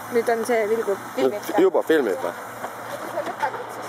nüüd on see vilgub filmib. Juba filmib või? Kui sa lõpetad, siis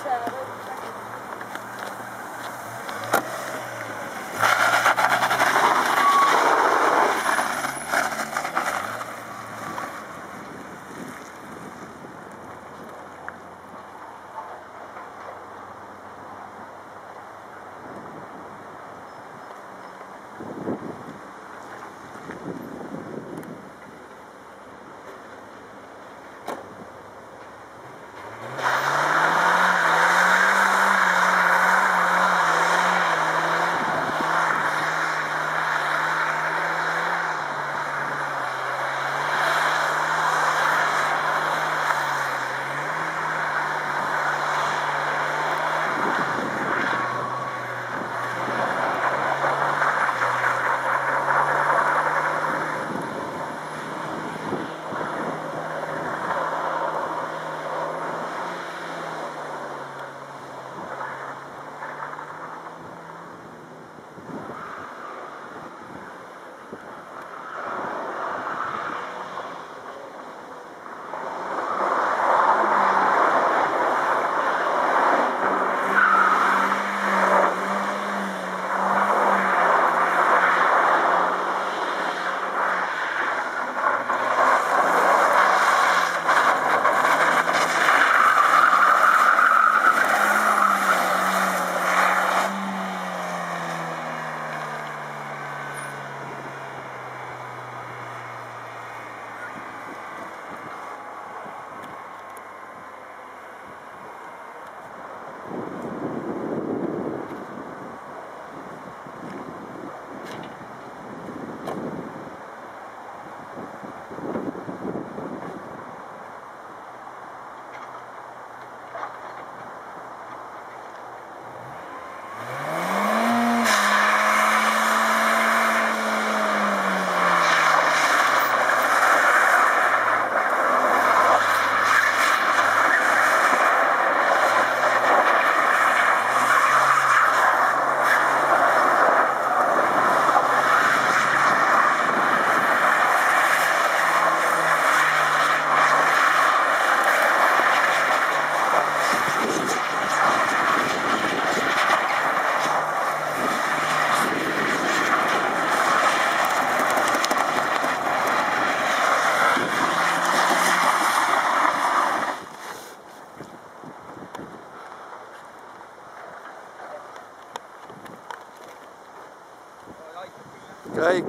Käik.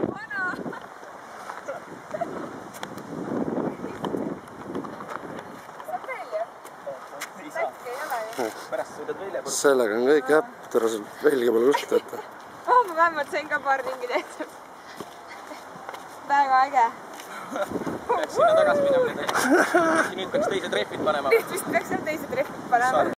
Sellega on kõik jah, terve seal velge pole kuskilt võtta. Ma vähemalt sain ka paar ringi tehtud. Väga äge. Peaks sinna tagasi minema. Nüüd peaks teise treffid panema. Nüüd vist peaks seal teise treffid panema.